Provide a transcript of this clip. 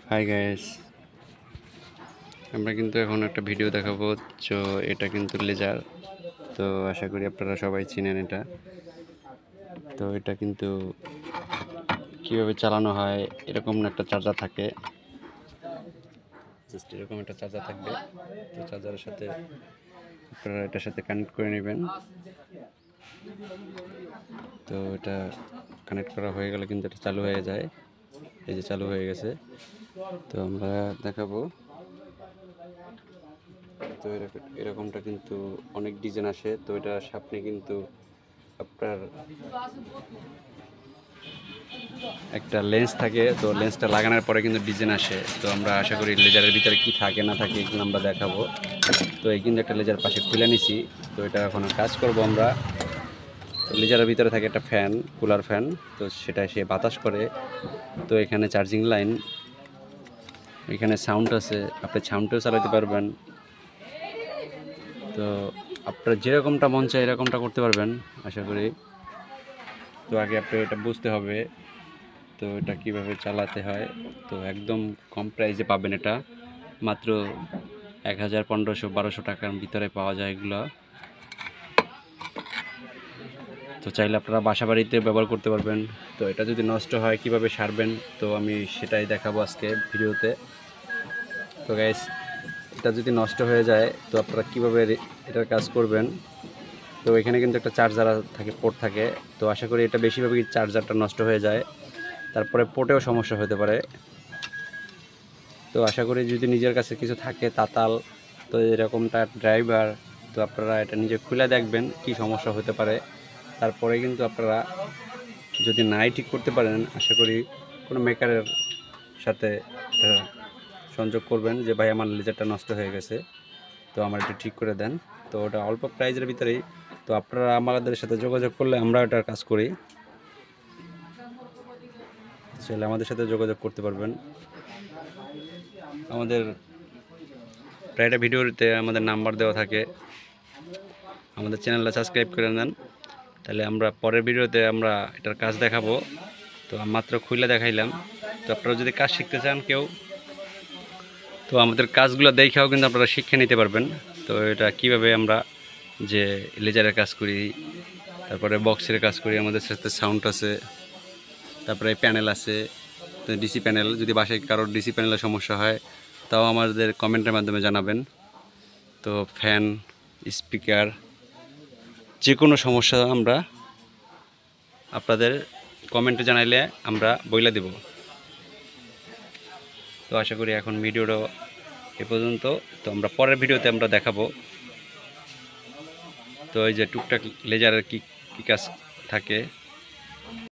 Hi guys, আমরা কিন্তু এখন একটা ভিডিও দেখাবো। তো এটা কিন্তু লেজার। তো আশা করি আপনারা সবাই চিনেন এটা। তো এটা কিন্তু কিভাবে চালানো হয়, এরকম একটা চার্জার থাকে, জাস্ট এরকম একটা চার্জার থাকবে। তো চার্জারের সাথে আপনারা এটার সাথে কানেক্ট করে নেবেন। তো এটা কানেক্ট করা হয়ে গেলে কিন্তু এটা চালু হয়ে যায়। এই যে চালু হয়ে গেছে। তো আমরা দেখাবো। তো এরকমটা কিন্তু অনেক ডিজাইন আসে। তো এটা সামনে কিন্তু আপনার একটা লেন্স থাকে। তো লেন্সটা লাগানোর পরে কিন্তু ডিজাইন আসে। তো আমরা আশা করি লেজারের ভিতরে কি থাকে না থাকে এগুলো আমরা দেখাবো। তো এই কিন্তু একটা লেজার পাশে খুলে নিছি। তো এটা এখন কাজ করব আমরা। তো লেজারের ভিতরে থাকে একটা ফ্যান, কুলার ফ্যান। তো সেটা সে বাতাস করে। তো এখানে চার্জিং লাইন, এখানে সাউন্ড আছে, আপনি সাউন্ডটাও চালাতে পারবেন। তো আপনার যেরকমটা মন চায় এরকমটা করতে পারবেন আশা করি। তো আগে আপনি এটা বুঝতে হবে তো এটা কিভাবে চালাতে হয়। তো একদম কম প্রাইসে পাবেন এটা, মাত্র 1000, 1500, 1200 টাকার ভিতরে পাওয়া যায় এগুলো। তো চাইলে আপনারা বাসা বাড়িতে ব্যবহার করতে পারবেন। তো এটা যদি নষ্ট হয় কিভাবে সারবেন, তো আমি সেটাই দেখাবো আজকে ভিডিওতে। তো গাইস, এটা যদি নষ্ট হয়ে যায় তো আপনারা কীভাবে এটার কাজ করবেন। তো এখানে কিন্তু একটা চার্জার থাকে, পোর্ট থাকে। তো আশা করি এটা বেশিরভাগই চার্জারটা নষ্ট হয়ে যায়, তারপরে পোর্টেও সমস্যা হতে পারে। তো আশা করি যদি নিজের কাছে কিছু থাকে তাতাল, তো এরকমটা ড্রাইভার, তো আপনারা এটা নিজে খুলে দেখবেন কি সমস্যা হতে পারে। তারপরে কিন্তু আপনারা যদি নাই ঠিক করতে পারেন, আশা করি কোনো মেকারের সাথে সংযোগ করবেন যে ভাই আমার লেজারটা নষ্ট হয়ে গেছে, তো আমার একটু ঠিক করে দেন। তো ওটা অল্প প্রাইজের ভিতরেই। তো আপনারা আমাদের সাথে যোগাযোগ করলে আমরা এটার কাজ করি। চাইলে আমাদের সাথে যোগাযোগ করতে পারবেন। আমাদের প্রায়টা ভিডিওতে আমাদের নাম্বার দেওয়া থাকে। আমাদের চ্যানেলটা সাবস্ক্রাইব করে নেন, তাহলে আমরা পরের ভিডিওতে আমরা এটার কাজ দেখাবো। তো মাত্র খুলে দেখাইলাম। তো আপনারা যদি কাজ শিখতে চান কেউ, তো আমাদের কাজগুলো দেখেও কিন্তু আপনারা শিক্ষা নিতে পারবেন। তো এটা কিভাবে আমরা যে লেজারের কাজ করি, তারপরে বক্সের কাজ করি, আমাদের সাথে সাউন্ড আছে, তারপরে প্যানেল আছে, তো ডিসি প্যানেল। যদি বাসায় কারোর ডিসি প্যানেলের সমস্যা হয় তাও আমাদের কমেন্টের মাধ্যমে জানাবেন। তো ফ্যান, স্পিকার, যে কোনো সমস্যা আমরা আপনাদের কমেন্টে জানাইলে আমরা বইলা দেব। তো আশা করি এখন ভিডিওটা এ পর্যন্ত। তো আমরা পরের ভিডিওতে আমরা দেখাবো। তো এই যে টুকটাক লেজারের কি কাজ থাকে